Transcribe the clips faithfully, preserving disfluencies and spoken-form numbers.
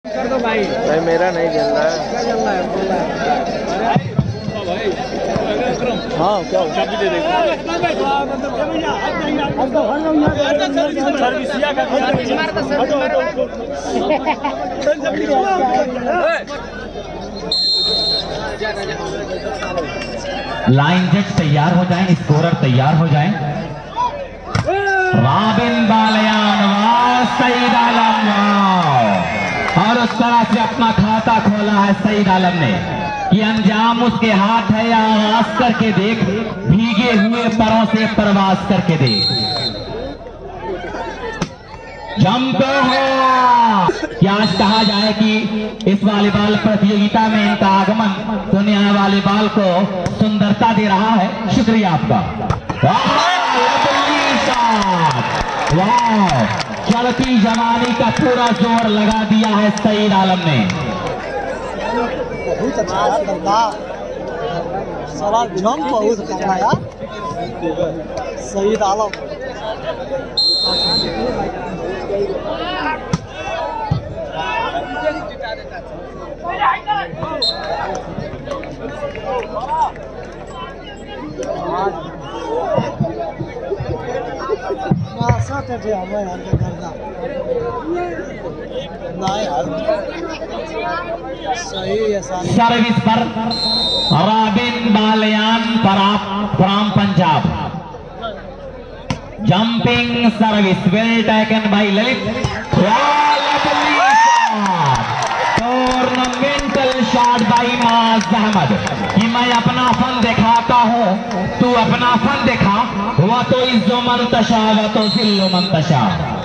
कर दो भाई। भाई मेरा नहीं चल रहा है। क्या चल रहा है? बोल रहा है भाई। हाँ क्या चाबी दे देगा। लाइन जज तैयार हो जाएं, स्कोरर तैयार हो जाएं। राबिन बालियान सईद आलम और उस तरह से अपना खाता खोला है सईद आलम ने कि अंजाम उसके हाथ है या आवाज करके देख, भीगे हुए परों से प्रवास करके देख। जंप हो क्या आज कहा जाए कि इस वॉलीबॉल प्रतियोगिता में इनका आगमन दुनिया वॉलीबॉल को सुंदरता दे रहा है। शुक्रिया आपका। वाह, चलती जवानी का पूरा जोर लगा दिया है सईद आलम ने। बहुत अच्छा सारा जंप बहुत अच्छा यार सईद आलम। सर्विस पर Robin Baliyan from Punjab. Jumping service well taken by Lalit. टूर्नामेंटल शॉट बाय माज अहमद कि मैं अपना फन दिखाता हूं, तू अपना फन दिखा। वह तो इज्जो मंतशा वह तो जिल्लो मंतशा।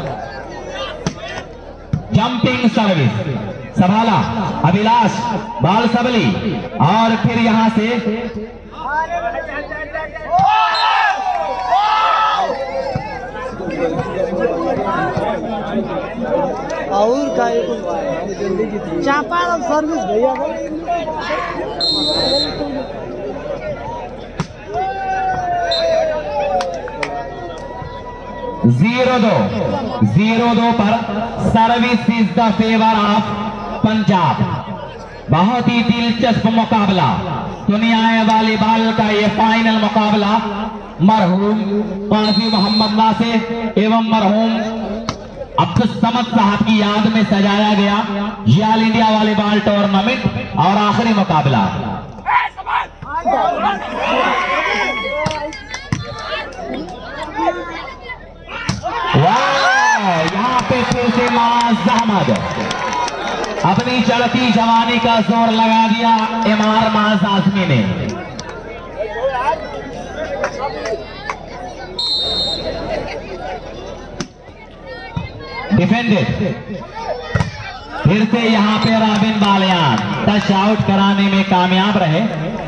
जंपिंग सर्विस संभाला अभिलाष बाल सबली और फिर यहां से और का चापा सर्विस भैया जीरो दो जीरो दो पर service is the favour of Punjab. बहुत ही दिलचस्प मुकाबला दुनिया वॉलीबॉल का ये फाइनल मुकाबला मरहूम काजी मोहम्मद नासिर एवं मरहूम अब्दुल समद साहब की याद में सजाया गया ये ऑल इंडिया वॉलीबॉल टूर्नामेंट और आखिरी मुकाबला। वाह, यहाँ पे फिर से माज अहमद अपनी चलती जवानी का जोर लगा दिया इमार माज आजमी ने। डिफेंडेड फिर से यहाँ पे राबिन बालियान टच आउट कराने में कामयाब रहे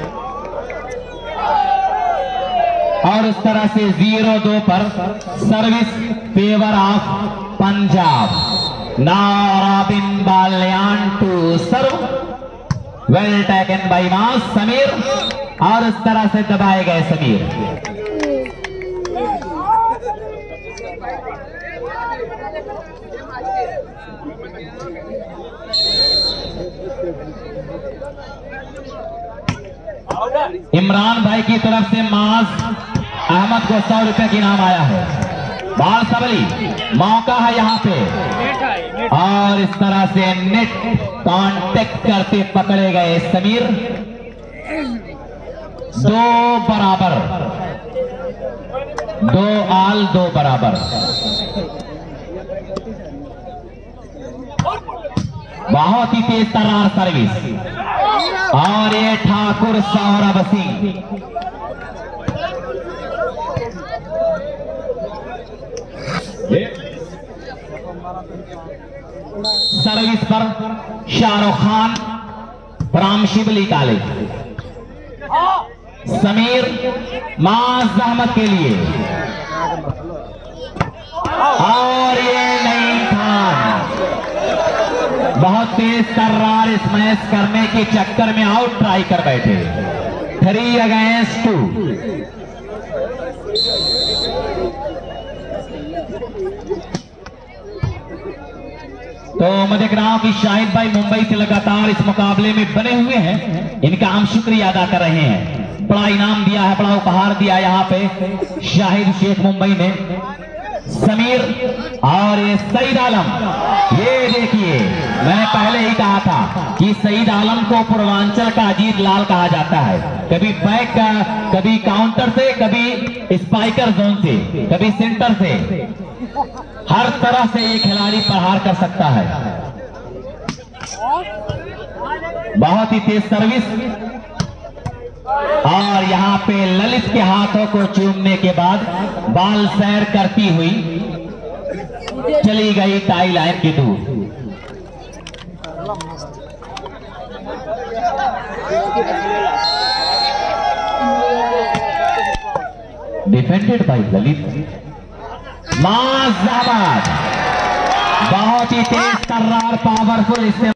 और उस तरह से जीरो दो पर service favour of Punjab. Now Robin Baliyan to serve well taken by Maaz Sameer और उस तरह से दबाए गए समीर। इमरान भाई की तरफ से माज अहमद को सौ रुपए की इनाम आया है। बाल सबली मौका है यहाँ पे और इस तरह से नेट कांटेक्ट करते पकड़े गए समीर। दो बराबर, दो आल दो बराबर। बहुत ही तेज तर्रार सर्विस और ये ठाकुर सौरभ सिंह सर्विस पर शाहरुख खान फ्रॉम शिवली कॉलेज। समीर माज अहमद के लिए और ये नहीं खान बहुत तेज तर्रार स्मैश करने के चक्कर में आउट ट्राई कर बैठे। Three against two. तो मैं देख रहा हूं कि शाहिद भाई मुंबई से लगातार इस मुकाबले में बने हुए हैं, इनका हम शुक्रिया अदा कर रहे हैं। बड़ा इनाम दिया है, बड़ा उपहार दिया है यहाँ पे शाहिद शेख मुंबई ने, समीर और ये सईद आलम। ये देखिए मैंने पहले ही कहा था कि सईद आलम को पूर्वांचल का अजीत लाल कहा जाता है, कभी बैक का, कभी काउंटर से, कभी स्पाइकर जोन से, कभी सेंटर से, हर तरह से ये खिलाड़ी प्रहार कर सकता है। बहुत ही तेज सर्विस और यहाँ पे ललित के हाथों को चूमने के बाद बाल सैर करती हुई चली गई टाई लाइन की दूर। Defended by Lalit. माज़ाबाद बहुत ही तेज तर्रार पावरफुल इससे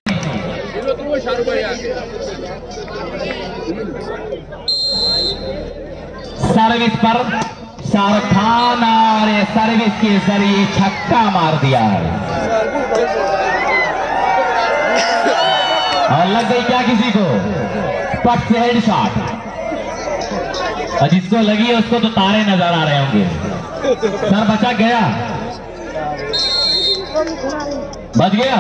सर्विस पर शाहरुख खान और सर्विस के जरिए छक्का मार दिया है और लग गई क्या किसी को पट से हेड शॉट, और जिसको लगी है उसको तो तारे नजर आ रहे होंगे। सर बचा गया, बच गया।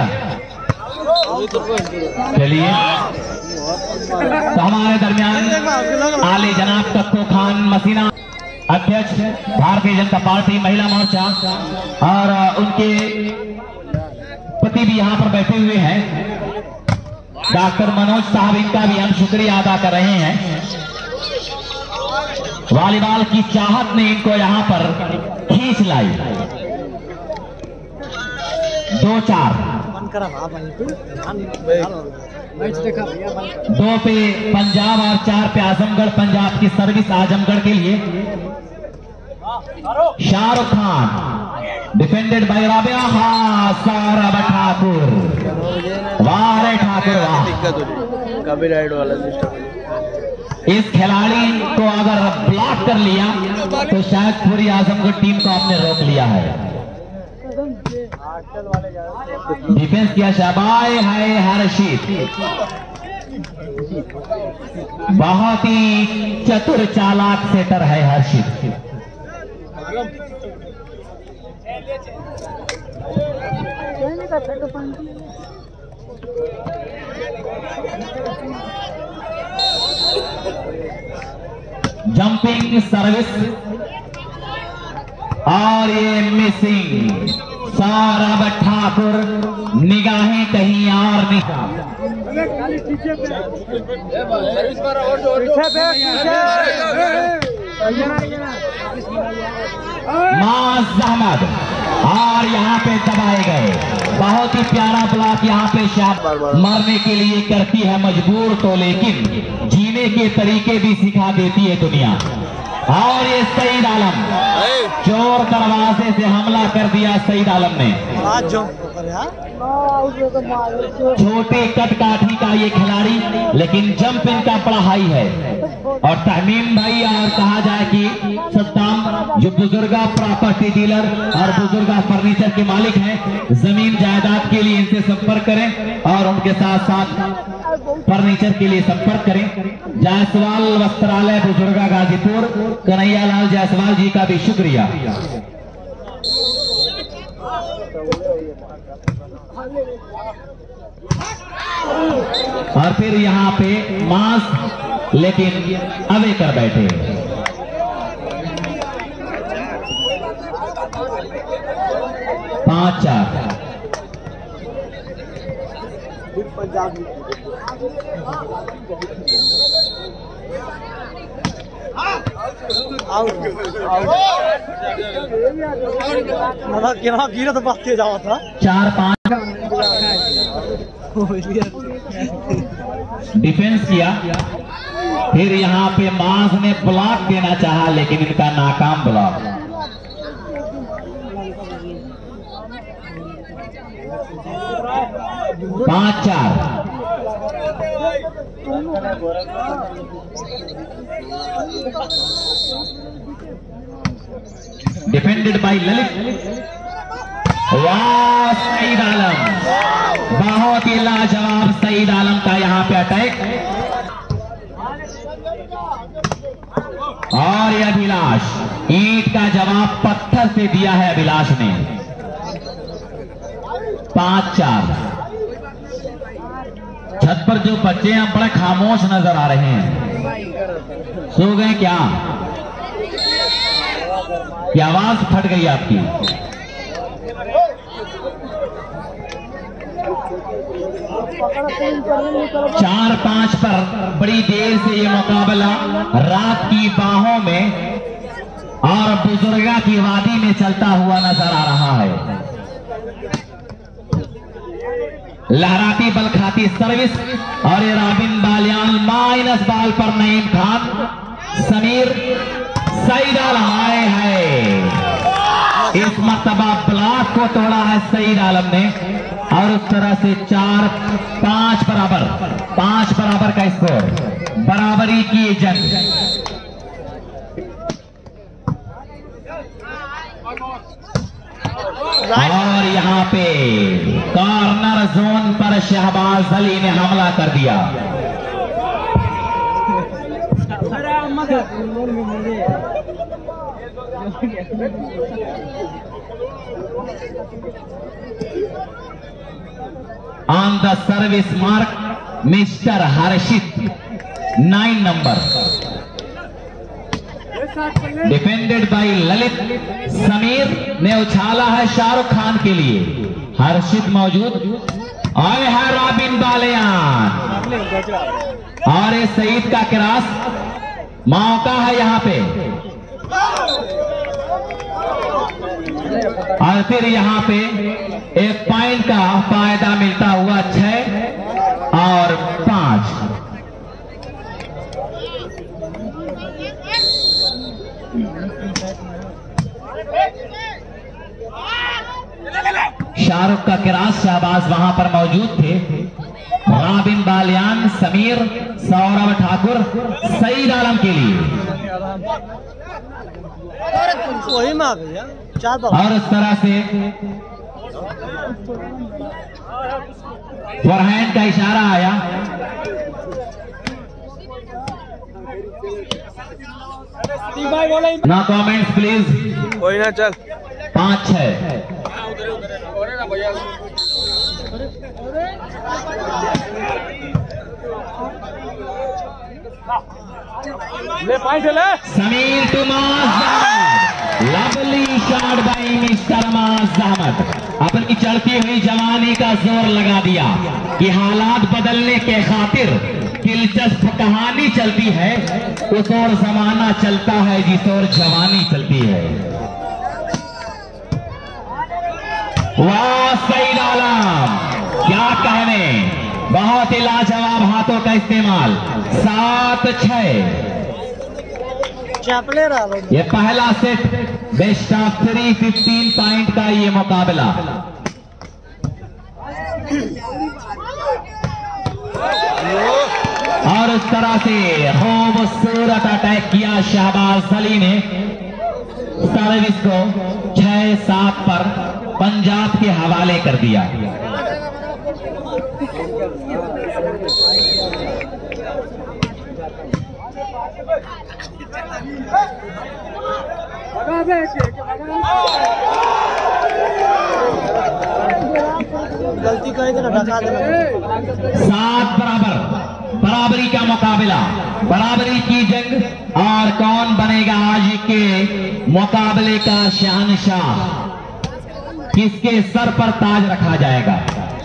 चलिए तो हमारे दरमियान आले जनाब कक्को खान मसीना अध्यक्ष भारतीय जनता पार्टी महिला मोर्चा और उनके पति भी यहाँ पर बैठे हुए हैं, डॉक्टर मनोज साहब, इनका भी हम शुक्रिया अदा कर रहे हैं। वॉलीबॉल की चाहत ने इनको यहाँ पर खींच लाई। दो चार दो पे पंजाब और चार पे आजमगढ़। पंजाब की सर्विस आजमगढ़ के लिए शाहरुख खान, डिफेंडेड बाय राबिया। हाँ सौरभ ठाकुर, वाह रे ठाकुर वाह। इस खिलाड़ी को अगर ब्लॉक कर लिया तो शायद पूरी आजमगढ़ टीम को आपने रोक लिया है। डिफेंस किया शाबाश है हर्षित, बहुत ही चतुर चालाक सेटर है हर्षित। जंपिंग सर्विस और ये मिसिंग। सौरभ ठाकुर निगाहें कहीं और निगाह। माज अहमद और यहाँ पे दबाए गए। बहुत ही प्यारा ब्लॉक यहाँ पे शाह मरने के लिए करती है मजबूर तो, लेकिन जीने के तरीके भी सिखा देती है दुनिया। और ये सईद आलम, चोर दरवाजे से हमला कर दिया सईद आलम ने। छोटे कट काठी का ये खिलाड़ी, लेकिन जंप इनका बड़ा हाई है। और तमीम भाई, और कहा जाए कि सद्दाम जो बुजुर्गा प्रॉपर्टी डीलर और बुजुर्गा फर्नीचर के मालिक हैं, जमीन जायदाद के लिए इनसे संपर्क करें और उनके साथ साथ फर्नीचर के लिए संपर्क करें। जायसवाल वस्त्रालय बुजुर्गा गाजीपुर, कन्हैया लाल जायसवाल जी का भी शुक्रिया। और फिर यहाँ पे मास लेकिन अवे कर बैठे। पांच चार गिरा तो बात के जावा था। चार पांच डिफेंस किया। फिर यहाँ पे मास ने ब्लॉक देना चाहा, लेकिन इनका नाकाम ब्लॉक। पांच चार डिफेंडेड बाय ललित। वाह सईद आलम, बहुत ही लाजवाब सईद आलम का यहाँ पे अटैक। और ये अभिलाष ईंट का जवाब पत्थर से दिया है अभिलाष ने। पांच चार। छत पर जो बच्चे हैं बड़े खामोश नजर आ रहे हैं, सो गए क्या? की आवाज फट गई आपकी? चार पांच पर बड़ी देर से ये मुकाबला रात की बाहों में और बुजुर्गा की वादी में चलता हुआ नजर आ रहा है। लहराती बल खाती सर्विस और ये रॉबिन बालियान माइनस बाल पर नईम खान, समीर, सईद आलम आए हैं। इस मर्तबा ब्लॉक को तोड़ा है सईद आलम ने और उस तरह से चार पांच बराबर, पांच बराबर का स्कोर, बराबरी की जंग। और यहाँ पे कॉर्नर जोन पर शहबाज अली ने हमला कर दिया। On the service mark mister Harshit, nine number, defended by Lalit. Sameer ने उछाला है शाहरुख खान के लिए, हर्षित मौजूद। और है रॉबिन बालियान और ये सईद का क्रॉस, मौका है यहाँ पे। और फिर यहाँ पे एक पॉइंट का फायदा मिलता हुआ, छह और पांच। शाहरुख का क्रॉस, शहबाज वहां पर मौजूद थे। रॉबिन बालियान, समीर, सौरभ ठाकुर, सईद आलम के लिए। और इस तरह से फॉरहैंड का इशारा आया। ना कमेंट्स प्लीज, कोई ना, चल। पांच छह। ले पॉइंट ले। Sameer to Maaz, lovely shot by mister Maaz Ahmad. अपनी चढ़ती हुई जवानी का जोर लगा दिया कि हालात बदलने के खातिर दिलचस्प कहानी चलती है, उस और जमाना चलता है जिस और जवानी चलती है। वाह सईद आलम, क्या कहने, बहुत ही लाजवाब हाथों का इस्तेमाल। सात छह। ये पहला set best of three, fifteen point का ये मुकाबला। और उस तरह से खूबसूरत अटैक किया शहबाज अली ने। सर्विस को छह सात पर पंजाब के हवाले कर दिया। गलती कही तो ढका देना। सात बराबर, बराबरी का मुकाबला, बराबरी की जंग। और कौन बनेगा आज के मुकाबले का शहंशाह, किसके सर पर ताज रखा जाएगा?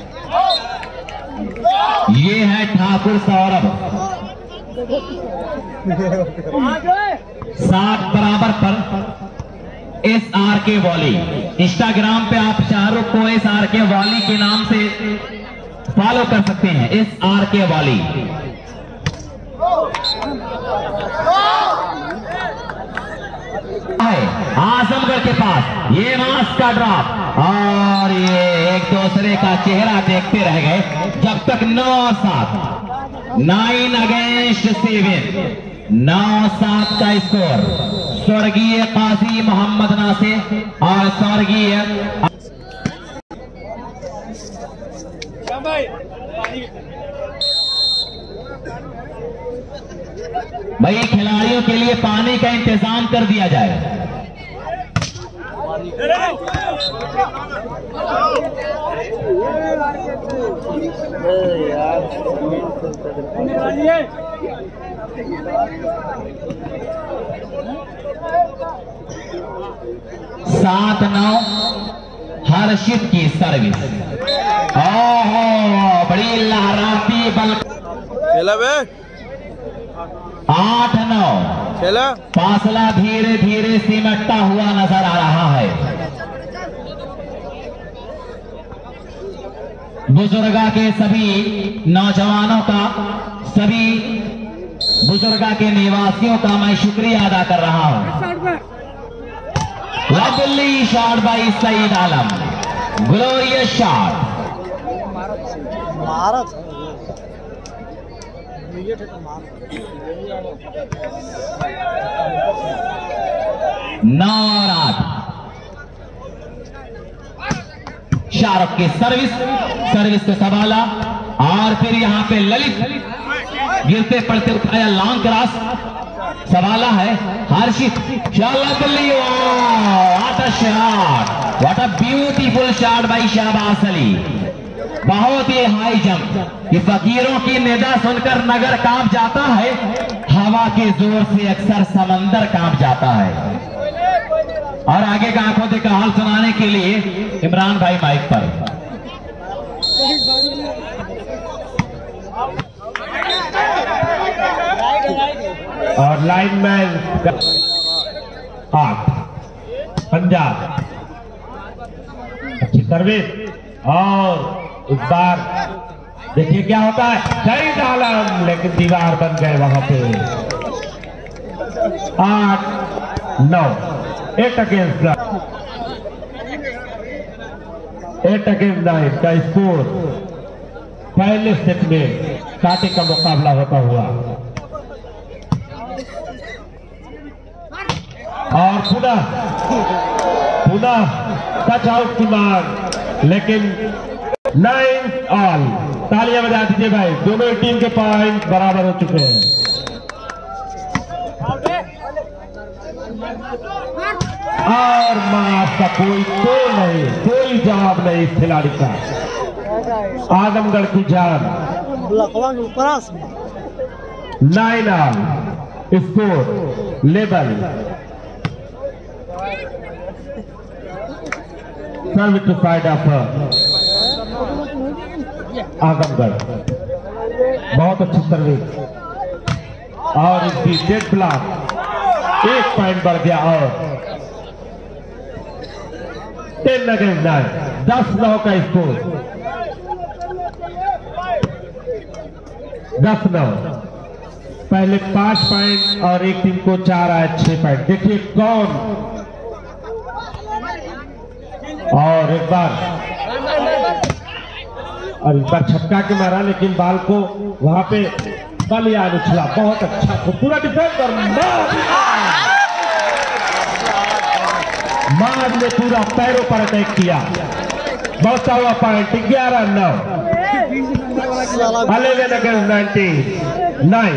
ये है ठाकुर सौरभ। सात बराबर पर S R K volley. Instagram पे आप शाहरुख को एस आर के वॉली के नाम से फॉलो कर सकते हैं। S R K volley. Azamgarh के पास ये मास का ड्रॉप और ये एक दूसरे का चेहरा देखते रह गए जब तक नौ सात, नाइन अगेंस्ट सेवन, नौ सात का स्कोर। स्वर्गीय काजी मोहम्मद नासिर और स्वर्गीय भाई खिलाड़ियों के लिए पानी का इंतजाम कर दिया जाए। सात नौ हर्षित की सर्विस। ओहो बड़ी लहराती बल। खेला बे आठ नौ खेला। फासला धीरे धीरे सिमटता हुआ नजर आ रहा है। बुजुर्गा के सभी नौजवानों का, सभी बुजुर्गा के निवासियों का मैं शुक्रिया अदा कर रहा हूं। Lovely shot by Saeed Alam, glorious shot. नौ और आठ। शाहरुख की सर्विस, सर्विस को संभाला और फिर यहां पे ललित गिरते पड़ते उठाया, लॉन्ग क्रॉस संभाला है Harshit. What a shot, what a beautiful shot by Shahbaz Ali. बहुत ही हाई जंप। ये फकीरों की निदा सुनकर नगर कांप जाता है, हवा के जोर से अक्सर समंदर कांप जाता है। और आगे का आंखों देखा हाल सुनाने के लिए इमरान भाई माइक पर। और लाइन मैन आठ पंजाब। अच्छी सर्विस और इस बार देखिए क्या होता है। सईद आलम, लेकिन दीवार बन गए वहां पे। आठ नौ eight against eight against nine का स्कोर। पहले सेट में कांटे का मुकाबला होता हुआ और पुनः पुनः टच आउट की मांग, लेकिन नाइन ऑल। तालियां बजा दीजिए भाई, दोनों टीम के पॉइंट बराबर हो चुके हैं। और माफ का कोई तो नहीं, कोई जवाब नहीं इस खिलाड़ी का। आजमगढ़ की जान। Nine all score level. Serve to side of Azamgarh. बहुत अच्छी सर्विस और इसकी डेड ब्लॉक। एक पॉइंट बढ़ गया और टेन अगेंस्ट नाइन, दस नौ का स्कोर। दस नौ। पहले पांच पॉइंट और एक टीम को चार आए, छह पॉइंट। देखिए कौन। और एक बार और एक बार छक्का के मारा, लेकिन बाल को वहां पे बलियान उछला। बहुत अच्छा पूरा डिफेंस और माज ने पूरा पैरों पर अटैक किया। बहुत हुआ पॉइंट ग्यारह नौ। Eleven against nineteen nine.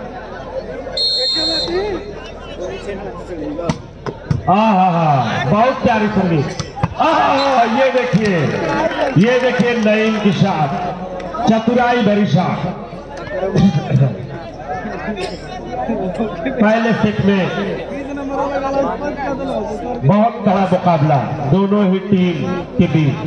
हाँ हाँ हाँ बहुत प्यारी सर्विस। ये देखिए, ये देखिए नईम की शॉट, चतुराई भरी शॉट। पहले सेट में बहुत कड़ा मुकाबला दोनों ही टीम के बीच।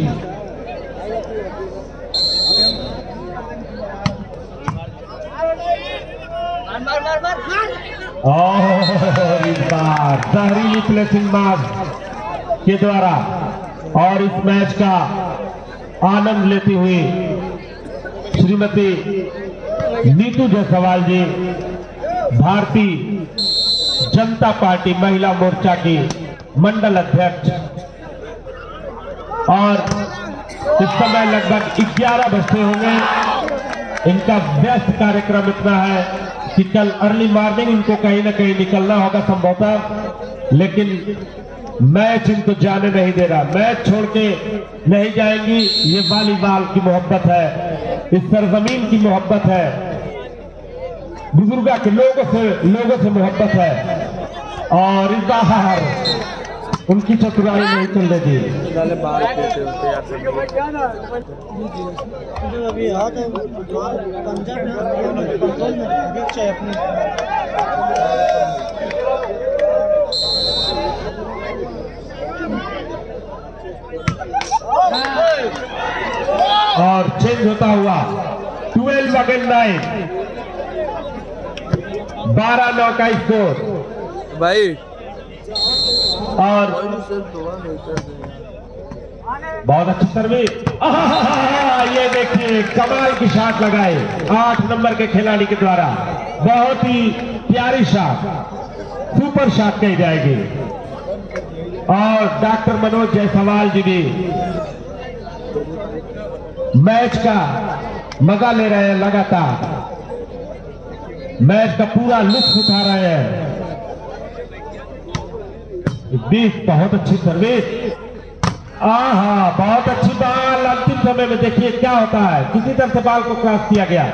और इस बार जहरीली प्लेसिंग मार्क के द्वारा और इस मैच का आनंद लेती हुई श्रीमती नीतू जायसवाल जी, भारतीय जनता पार्टी महिला मोर्चा की मंडल अध्यक्ष। और इस समय लगभग ग्यारह बजते होंगे। इनका व्यस्त कार्यक्रम इतना है कि कल अर्ली मॉर्निंग इनको कहीं ना कहीं निकलना होगा संभवतः, लेकिन मैच इनको जाने नहीं दे रहा, मैच छोड़ के नहीं जाएंगी। ये वॉलीबॉल की मोहब्बत है, इस सरजमीन की मोहब्बत है, बुजुर्गा के लोगों से लोगों से मोहब्बत है। और इस बाहर उनकी चतुराई नहीं चल रही। अभी हाथ पंजाब अपनी और चेंज होता हुआ ट्वेल्व अगेन नाइन, बारह नौ का स्कोर भाई। और बहुत अच्छी सर्विस, ये देखिए कमाल की शॉट लगाए आठ नंबर के खिलाड़ी के द्वारा। बहुत ही प्यारी शॉट, सुपर शॉट कही जाएगी। और डॉक्टर मनोज जायसवाल जी भी मैच का मजा ले रहे हैं, लगातार मैच का पूरा लुत्फ उठा रहे हैं। बीस बहुत अच्छी सर्विस, आहा बहुत अच्छी बॉल। अंतिम समय में देखिए क्या होता है, किसी तरह से बॉल को क्रॉस किया गया।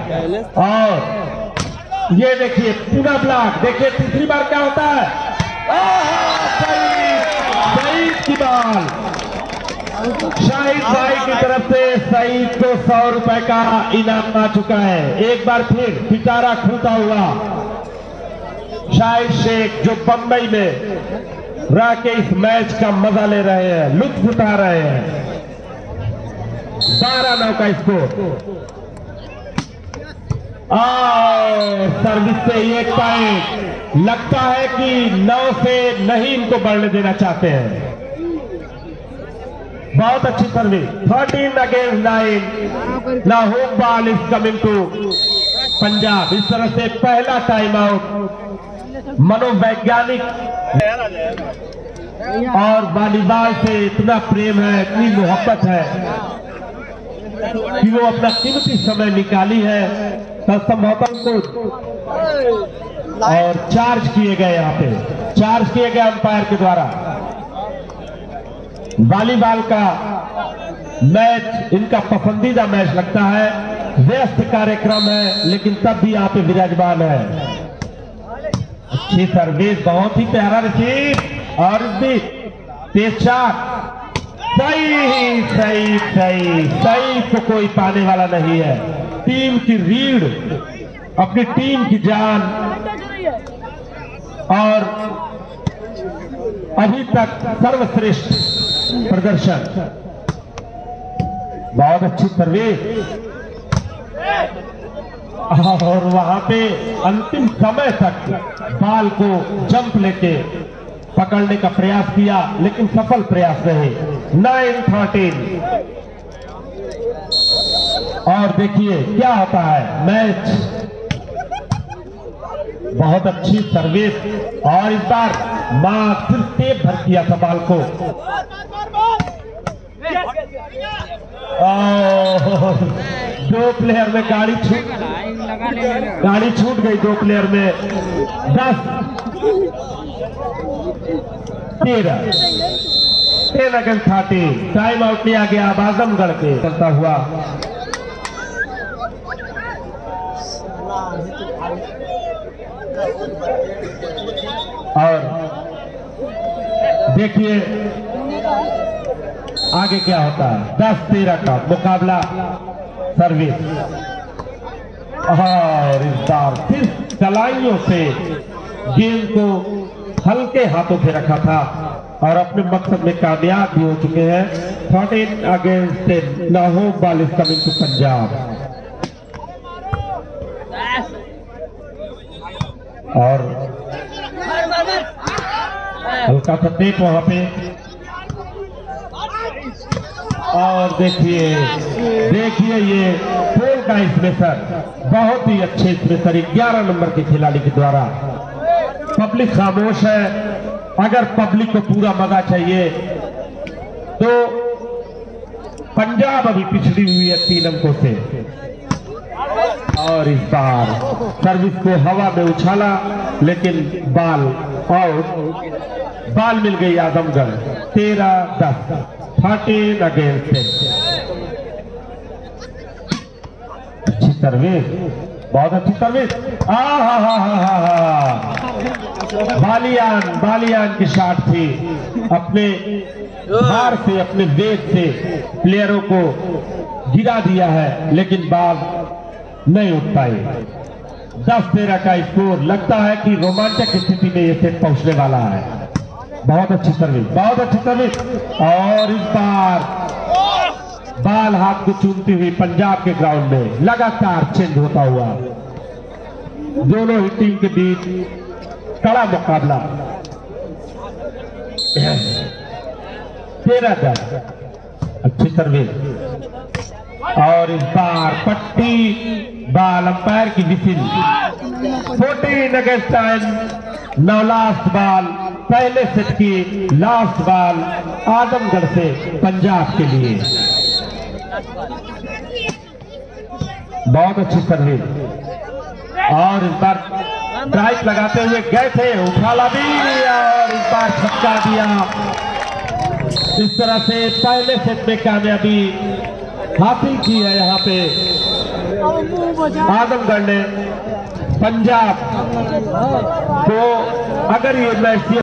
और ये देखिए पूरा ब्लॉक, देखिए तीसरी बार क्या होता है। सईद की बॉल, शाहिद भाई की तरफ से सईद को सौ रुपए का इनाम आ चुका है। एक बार फिर पिटारा खुलता हुआ शाहिद शेख, जो बंबई में रह के इस मैच का मजा ले रहे हैं, लुत्फ उठा रहे हैं। बारह नौ का स्कोर। और सर्विस से एक पॉइंट, लगता है कि नौ से नहीं इनको बढ़ने देना चाहते हैं। बहुत अच्छी सर्विस, थर्टीन अगेंस्ट नाइन। ना home ball is coming to Punjab. इस तरह से पहला टाइम आउट। मनोवैज्ञानिक और वॉलीबॉल से इतना प्रेम है, इतनी मोहब्बत है कि वो अपना कीमती समय निकाली है संभवतः को। और चार्ज किए गए, यहाँ पे चार्ज किए गए अंपायर के द्वारा। वॉलीबॉल का मैच इनका पसंदीदा मैच लगता है। व्यस्त कार्यक्रम है लेकिन तब भी यहाँ पे विराजमान है। अच्छी सर्विस, बहुत ही प्यारा रिसीव और भी तेज शॉट। सही सही सही सही को कोई पाने वाला नहीं है। टीम की रीढ़, अपनी टीम की जान, और अभी तक सर्वश्रेष्ठ प्रदर्शन। बहुत अच्छी सर्विस, और वहां पे अंतिम समय तक बॉल को जंप लेके पकड़ने का प्रयास किया लेकिन सफल प्रयास रहे। Nine thirteen. और देखिए क्या होता है मैच। बहुत अच्छी सर्विस, और इस बार मां सिर्फ टेप भर किया था बॉल को। दो प्लेयर में गाड़ी छूट गाड़ी छूट गई दो प्लेयर में। दस तेरह ten against thirty. Time out लिया गया आजमगढ़ के चलता हुआ। और देखिए आगे क्या होता है। दस तेरह का मुकाबला सर्विस, और इस बार फिर कलाइयों से गेंद को हल्के हाथों से रखा था और अपने मकसद में कामयाब भी हो चुके हैं। Thirteen against ten. ना home ball is coming to Punjab. और हल्का सा टेप वहां पे। और देखिए देखिए ये पोल का स्पेशर, बहुत ही अच्छे स्पेशर ग्यारह नंबर के खिलाड़ी के द्वारा। पब्लिक खामोश है। अगर पब्लिक को पूरा मजा चाहिए तो पंजाब अभी पिछड़ी हुई है तीन अंकों से। और इस बार सर्विस को हवा में उछाला लेकिन बॉल आउट। बाल मिल गई आजमगढ़ तेरह दस थर्टीन अगेंस्ट टेन। अच्छी सर्विस, बहुत अच्छी सर्विस। हा हा हा हा हा बालियान बालियान की शॉट थी, अपने हार से अपने वेग से प्लेयरों को गिरा दिया है, लेकिन बाल नहीं उठ पाए। दस तेरह का स्कोर, लगता है कि रोमांचक स्थिति में ये सेट पहुंचने वाला है। बहुत अच्छी सर्विस, बहुत अच्छी सर्विस, और इस बार बाल हाथ को चूमती हुई पंजाब के ग्राउंड में लगातार चेंज होता हुआ दोनों ही टीम के बीच कड़ा मुकाबला। तेरह दस, अच्छी सर्विस, और इस बार पट्टी बाल, अंपायर की विसिल। फोर्टीन अगेंस्ट टेन, नौ लास्ट बाल, पहले सेट की लास्ट बाल आजमगढ़ से पंजाब के लिए। बहुत अच्छी सर्विस, और इस बार ड्राइव लगाते हुए गए थे, उछाला भी और इस बार छक्का दिया। इस तरह से पहले सेट में कामयाबी हासिल की है यहाँ पे आजमगढ़ ने। पंजाब को अगर ये मैच